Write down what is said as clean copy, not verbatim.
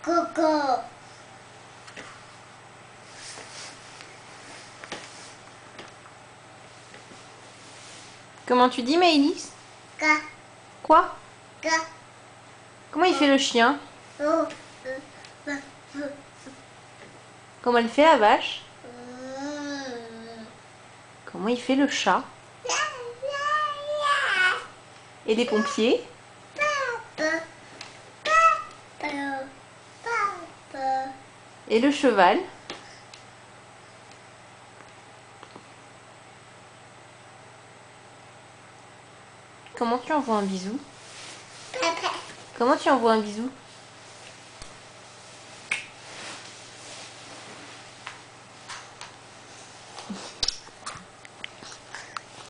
Coco. Comment tu dis, Maëlys? Ca. Quoi? Ca. Comment il fait le chien? Oh. Comment elle fait la vache? Comment il fait le chat? Et les pompiers? Et le cheval? Comment tu envoies un bisou? Comment tu envoies un bisou?